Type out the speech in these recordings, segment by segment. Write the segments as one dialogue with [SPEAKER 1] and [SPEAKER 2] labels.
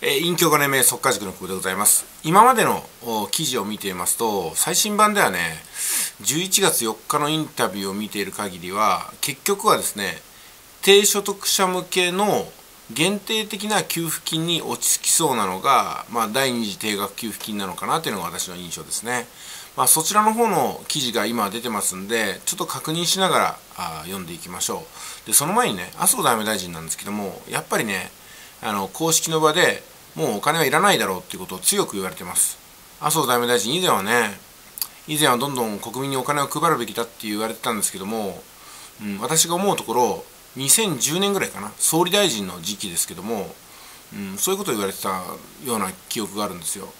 [SPEAKER 1] 隠居金目速稼塾の久保でございます。今までの記事を見ていますと、最新版ではね、11月4日のインタビューを見ている限りは、結局はですね、低所得者向けの限定的な給付金に落ち着きそうなのが、第二次定額給付金なのかなというのが私の印象ですね。そちらの方の記事が今出てますんで、ちょっと確認しながら読んでいきましょう。で、その前にね、麻生財務大臣なんですけども、やっぱりね、公式の場でもうお金はいらないだろうっていうことを強く言われてます。麻生財務大臣以前はどんどん国民にお金を配るべきだって言われてたんですけども、私が思うところ、2010年ぐらいかな、総理大臣の時期ですけども、そういうことを言われてたような記憶があるんですよ。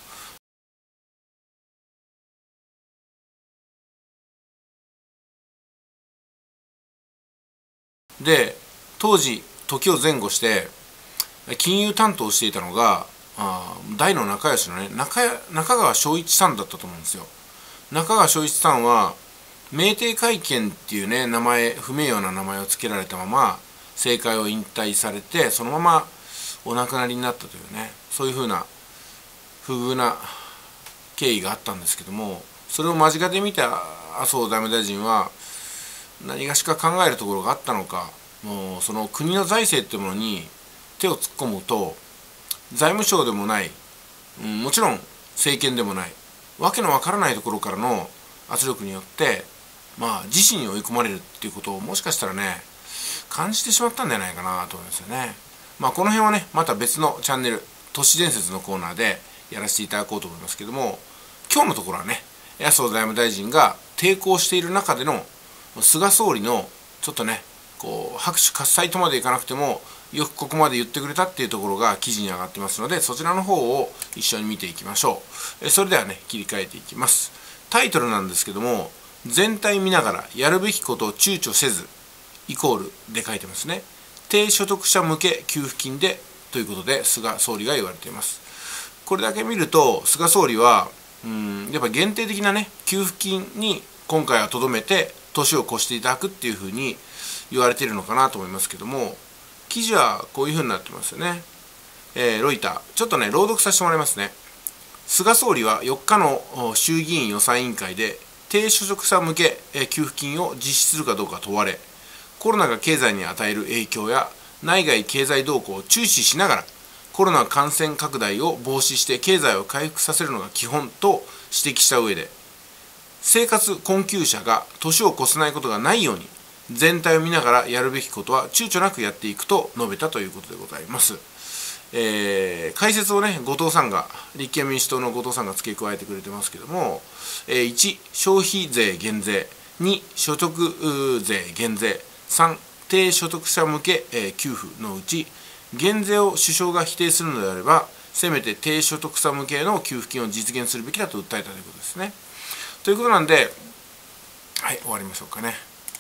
[SPEAKER 1] で、当時、時を前後して、金融担当をしていたのが、大の仲良しのね、中川昭一さんだったと思うんですよ。中川昭一さんは、明帝会見っていうね、不名誉な名前を付けられたまま、政界を引退されて、そのままお亡くなりになったというね、そういうふうな不遇な経緯があったんですけども、それを間近で見た麻生財務大臣は、何がしか考えるところがあったのか、もうその国の財政っていうものに手を突っ込むと、財務省でもない、もちろん政権でもない、わけのわからないところからの圧力によって、自死に追い込まれるっていうことをもしかしたらね、感じてしまったんじゃないかなと思いますよね。この辺はね、また別のチャンネル、都市伝説のコーナーでやらせていただこうと思いますけども、今日のところはね、麻生財務大臣が抵抗している中での菅総理のちょっとね、拍手喝采とまでいかなくても、よくここまで言ってくれたっていうところが記事に上がってますので、そちらの方を一緒に見ていきましょう。それではね、切り替えていきます。タイトルなんですけども、全体見ながらやるべきことを躊躇せず、イコールで書いてますね。低所得者向け給付金でということで、菅総理が言われています。これだけ見ると、菅総理は、やっぱ限定的なね、給付金に今回はとどめて、年を越していただくっていうふうに言われているのかなと思いますけども、記事はこういうふうになってますよね。ロイター。ちょっとね、朗読させてもらいますね。菅総理は4日の衆議院予算委員会で、低所得者向け給付金を実施するかどうか問われ、コロナが経済に与える影響や内外経済動向を注視しながら、コロナ感染拡大を防止して経済を回復させるのが基本と指摘した上で、生活困窮者が年を越せないことがないように、全体を見ながらやるべきことは躊躇なくやっていくと述べたということでございます。解説をね、立憲民主党の後藤さんが付け加えてくれてますけども、1、消費税減税、2、所得税減税、3、低所得者向け給付のうち、減税を首相が否定するのであれば、せめて低所得者向けの給付金を実現するべきだと訴えたということですね。ということなんで、はい、終わりましょうかね。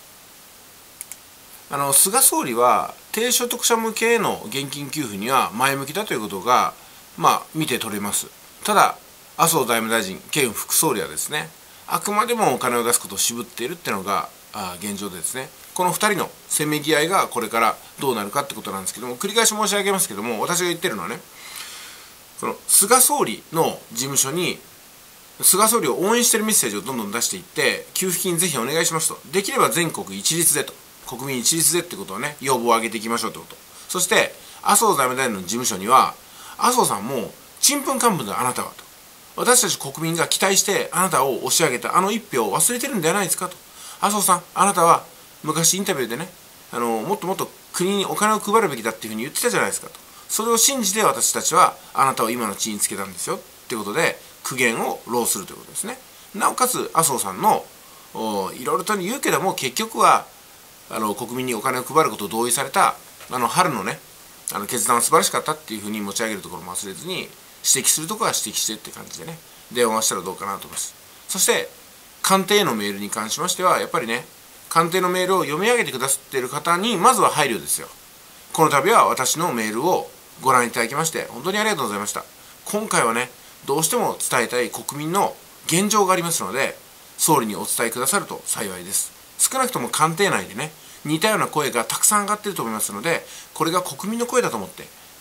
[SPEAKER 1] 菅総理は低所得者向けへの現金給付には前向きだということが、見て取れます。ただ、麻生財務大臣兼副総理はですね、あくまでもお金を出すことを渋っているっていうのが現状でですね、この2人のせめぎ合いがこれからどうなるかってことなんですけども、繰り返し申し上げますけども、私が言ってるのはね、その菅総理の事務所に菅総理を応援しているメッセージをどんどん出していって、給付金ぜひお願いしますと、できれば全国一律でと、国民一律でってことをね、要望を上げていきましょうってこと。そして、麻生財務大臣の事務所には、麻生さんも、ちんぷんかんぷんだあなたはと。私たち国民が期待してあなたを押し上げたあの一票を忘れてるんではないですかと。麻生さん、あなたは昔インタビューでね、もっともっと国にお金を配るべきだっていうふうに言ってたじゃないですかと。それを信じて私たちはあなたを今の地位につけたんですよってことで、苦言を浪するということですね。なおかつ麻生さんのいろいろと言うけども、結局は国民にお金を配ることを同意された春のね、決断は素晴らしかったっていうふうに持ち上げるところも忘れずに、指摘するところは指摘してって感じでね、電話したらどうかなと思います。そして官邸へのメールに関しましては、やっぱりね、官邸のメールを読み上げてくださっている方にまずは配慮ですよ。この度は私のメールをご覧いただきまして本当にありがとうございました。今回はね、どうしても伝えたい国民の現状がありますので、総理にお伝えくださると幸いです。少なくとも官邸内でね、似たような声がたくさん上がっていると思いますので、これが国民の声だと思って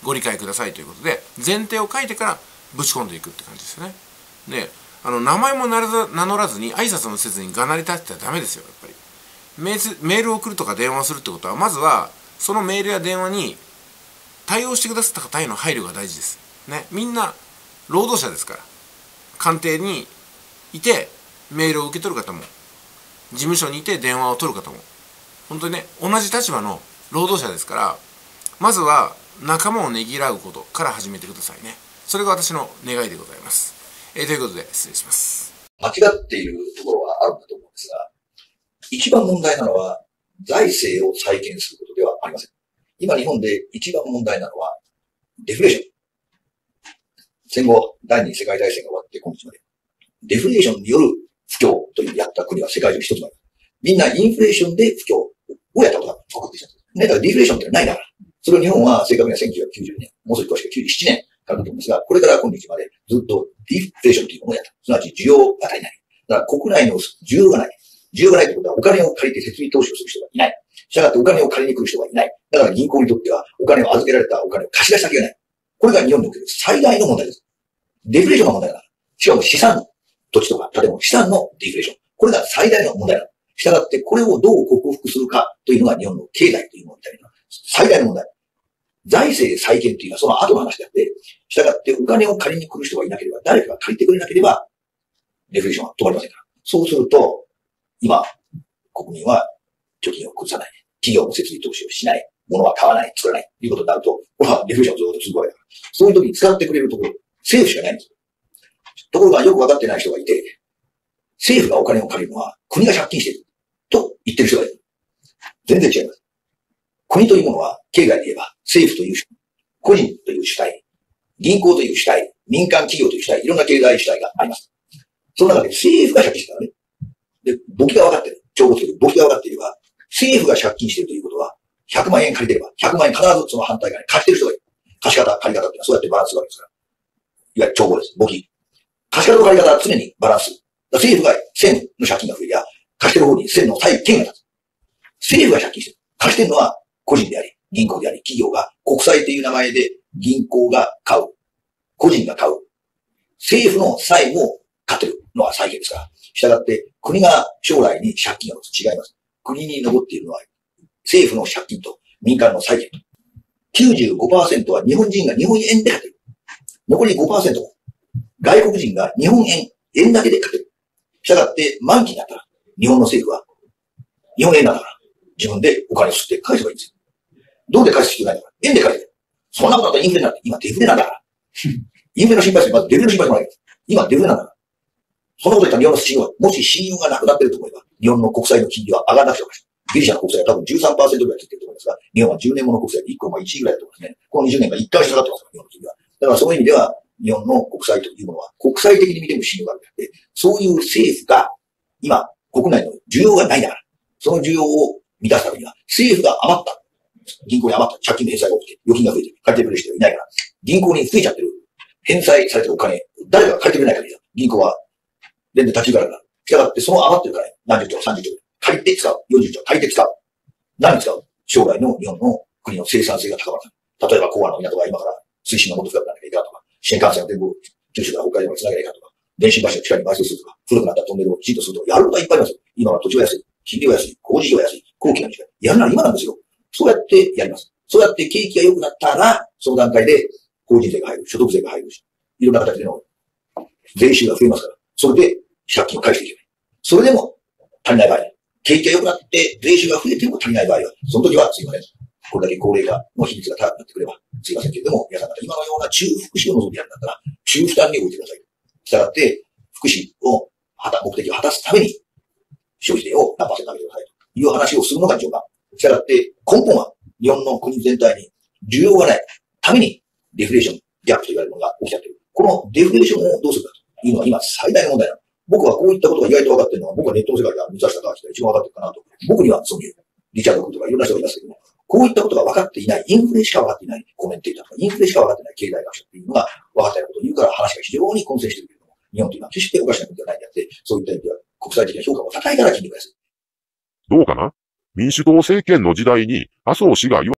[SPEAKER 1] ご理解くださいということで、前提を書いてからぶち込んでいくって感じですよね。で、名前も名乗らずに挨拶もせずにがなり立ってたらダメですよ、やっぱり。メールを送るとか電話するってことは、まずはそのメールや電話に対応してくださった方への配慮が大事です。ね、みんな労働者ですから。官邸にいてメールを受け取る方も、事務所にいて電話を取る方も、本当にね、同じ立場の労働者ですから、まずは仲間をねぎらうことから始めてくださいね。それが私の願いでございます。ということで失礼します。
[SPEAKER 2] 間違っているところはあるんだと思うんですが、一番問題なのは財政を再建することではありません。今日本で一番問題なのはデフレーション。戦後第二次世界大戦が終わって今日までデフレーションによる不況というやった国は世界中一つもある。みんなインフレーションで不況をやったことが起こってきた。だからディフレーションってないだから。それを日本は正確には1990年、もう少し詳しく97年からだと思うんですが、これから今日までずっとディフレーションというものをやった。すなわち需要が足りない。だから国内の需要がない。需要がないということはお金を借りて設備投資をする人がいない。したがってお金を借りに来る人がいない。だから銀行にとってはお金を預けられたお金を貸し出し先がない。これが日本における最大の問題です。デフレーションの問題だから。しかも資産、土地とか建物、資産のデフレーション。これが最大の問題だ。したがってこれをどう克服するかというのが日本の経済というものみたいな最大の問題。財政再建というのはその後の話であって、したがってお金を借りに来る人がいなければ、誰かが借りてくれなければ、デフレーションは止まりませんから。そうすると、今、国民は貯金を崩さない。企業も設備投資をしない。物は買わない。作らない。ということになると、これはデフレーションをずっと続くわけだから。そういう時に使ってくれるところ、政府しかないんです。ところがよくわかってない人がいて、政府がお金を借りるのは国が借金している。と言ってる人がいる。全然違います。国というものは、経済で言えば、政府という主体、個人という主体、銀行という主体、民間企業という主体、いろんな経済主体があります。その中で政府が借金してるからね。で、簿記が分かってる。帳簿つける。簿記が分かっていれば、政府が借金しているということは、100万円借りてれば、100万円必ずその反対側に貸してる人がいる。貸し方、借り方っていうのはそうやってバランスがあるんですから。いわゆる帳簿です。簿記。貸し方と借り方は常にバランス。政府が1000の借金が増えりゃ、貸してる方に1000の債権が立つ。政府が借金してる。貸してるのは個人であり、銀行であり、企業が国債という名前で銀行が買う。個人が買う。政府の債務を買ってるのは債権ですから。したがって国が将来に借金を持つ。違います。国に残っているのは政府の借金と民間の債権と。95% は日本人が日本円で買ってる。残り 5% は外国人が日本円だけで買ってる。したがって満期になったら日本の政府は日本円なんだから自分でお金を吸って返せばいいんですよ。どうで返す必要ないんだから。円で返せる。そんなことだったらインフレなんて今デフレなんだから。インフレの心配する。まずデフレの心配しない。今デフレなんだから。そんなこと言ったら日本の信用は、もし信用がなくなっていると思えば、日本の国債の金利は上がらなくておかしい。ギリシャの国債は多分 13% ぐらいついてると思いますが、日本は10年もの国債で1個1位ぐらいだと思いますね。この20年が1回下がってますから、日本の金利は。だからその意味では、日本の国債というものは、国際的に見ても信用があるんで、そういう政府が、今、国内の需要がないんだから、その需要を満たすためには、政府が余った。銀行に余った。借金の返済が起きて、預金が増えてる。借りてくれる人がいないから、銀行に増えちゃってる。返済されてるお金、誰かが借りてくれないから、銀行は全然立ち行かなくなる。したがって、その余ってる金、何十兆、30兆、借りて使う。40兆、借りて使う。何に使う？将来の日本の国の生産性が高まる。例えば、港湾の港が今から推進のもと深くならなきゃいけないとか、新幹線を全部、九州から北海道まで繋げなきゃいけないとか、電信橋を地下に埋設するとか、古くなったトンネルをきちんとするとか、やることがいっぱいあります。今は土地は安い、金利は安い、工事費は安い、工期が短い。やるなら今なんですよ。そうやってやります。そうやって景気が良くなったら、その段階で法人税が入る、所得税が入るし、いろんな形での税収が増えますから、それで借金を返していけない。それでも足りない場合、景気が良くなって税収が増えても足りない場合は、その時はすいません。これだけ高齢化の比率が高くなってくれば、すいませんけれども、皆さん方今のような中福祉を望んでやるんだったら、中負担に置いてください。したがって、福祉を目的を果たすために、消費税を何%上げてくださいという話をするのが順番。したがって、根本は日本の国全体に需要がないためにデフレーションギャップと言われるのが起きちゃっている。このデフレーションをどうするかというのは今最大の問題なの。僕はこういったことが意外と分かっているのは、僕はネットの世界では三橋隆明が一番分かってるかなと。僕にはそういうリチャード君とかいろんな人がいますけども、こういったことが分かっていない、インフレしか分かっていないコメンテーターとか、インフレしか分かっていない経済学者っていうのが分かっていることを言うから話が非常に混戦しているけれども、日本というのは決しておかしな国ではないんであって、そういった意味では国際的な評価を高いから金利が安い。
[SPEAKER 3] どうかな？民主党政権の時代に麻生氏が